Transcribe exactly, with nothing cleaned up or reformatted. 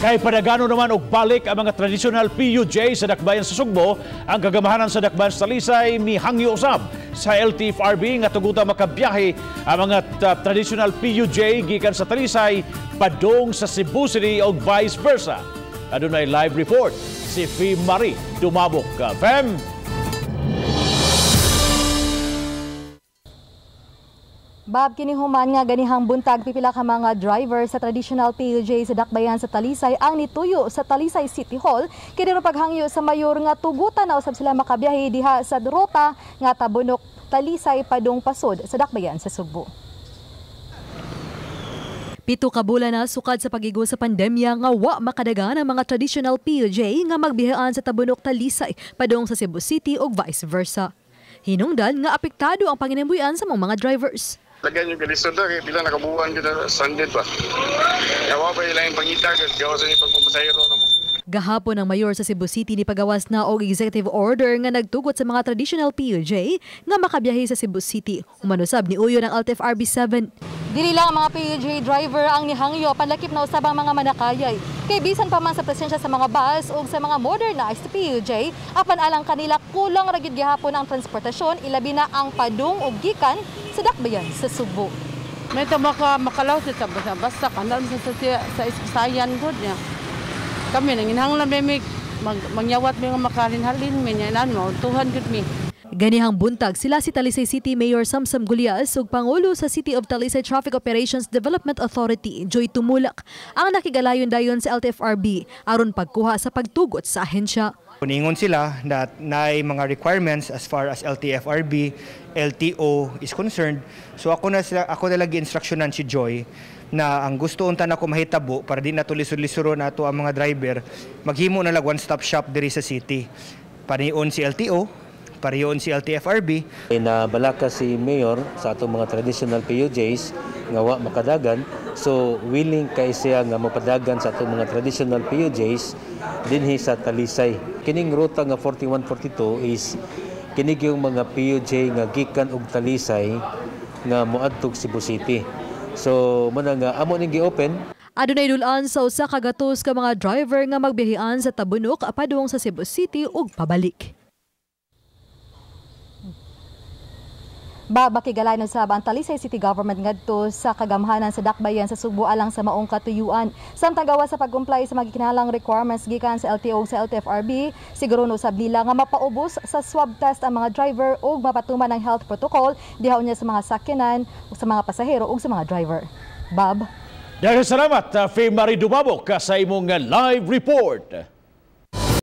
Kay padagano naman og balik ang mga traditional P U J sa Dakbayan sa Sugbo, ang kagamahanan sa Dakbayan sa Talisay nihangyo usab sa L T F R B nga tuguta makabiyahe ang mga uh, traditional P U J gikan sa Talisay padung sa Cebu City o vice versa. Adunay live report si Fee Marie Dumabok. Fem. Bab, kinihuman nga ganihang buntag pipila ka mga driver sa traditional P U J sa Dakbayan sa Talisay ang nituyo sa Talisay City Hall kini paghangyo sa mayor nga tugutan na usab sila makabiyahe diha sa ruta nga tabunok Talisay padung pasod sa Dakbayan sa Sugbo. Pito ka bulan na sukad sa pagigo sa pandemya nga wa makadagan ang mga traditional P U J nga magbiyahan sa tabunok Talisay padung sa Cebu City o vice versa. Hinungdan nga apektado ang panginambuyan sa mga drivers. Lagyan yung kalisod na, bilang nakabuhan kita Sunday pa. Yawa pa ilang yung pangita, gawasan yung pagmamasayro na mo. Gahapon ang mayor sa Cebu City ni pagawas na og executive order nga nagtugot sa mga traditional P U J nga makabiyahe sa Cebu City. Umanusab ni uyo ng L T F R B seven. Dili lang ang mga P U J driver ang nihangyo panlakip na usab ang mga manakayay. Kay bisan pa man sa presensya sa mga bus o sa mga modernized P U J, apan alang kanila kulang ra gid gihapon ang transportasyon ilabi na ang padung ug gikan sa Dakbayan sa Sugbo. May maka makalaw sa basta kanal sa sa isayan gud niya. Kami nanginhanglan may mag, mangyawat may makalinhalin may nan mo tuhan gud mi. Ganihang buntag sila si Talisay City Mayor Samsam Gulias ug Pangulo sa City of Talisay Traffic Operations Development Authority Joy Tumulak ang nakigalayon dayon sa L T F R B aron pagkuha sa pagtugot sa ahensya. Kuningon sila na nay mga requirements as far as L T F R B, L T O is concerned. So ako na sila, ako na lagi instruksyonan si Joy na ang gusto unta na ko mahitabo para di na to lisod-lisuro na to ang mga driver maghimo na lag one-stop shop diri sa city. Panion si L T O, pariyon si L T F R B. Na balaka si Mayor sa atong mga traditional P U Js nga wa makadagan, so willing kay siya nga mapadagan sa atong mga traditional P U Js dinhi sa Talisay. Kining ruta nga forty-one forty-two is kinig yung mga P U J nga gikan og Talisay nga moadtog Cebu City. So muna nga amo ning gi-open. Adunay dulan sa usa ka gatos ka mga driver nga magbiyahean sa tabunok padung sa Cebu City ug pabalik. Babakigalayn sa ang Talisay City Government ngadto sa kagamhanan sa Dakbayan sa Sugbo alang sa maong katuyuan. Samtang gawa sa pag-comply sa magikinahanglang requirements gikan sa L T O sa L T F R B, siguro no usab nila nga mapaubos sa swab test ang mga driver ug mapatuman ng health protocol diha unya sa mga sakyanan ug sa mga pasahero ug sa mga driver. Bob. Daghang salamat, Fee Marie Dumabok sa imong live report.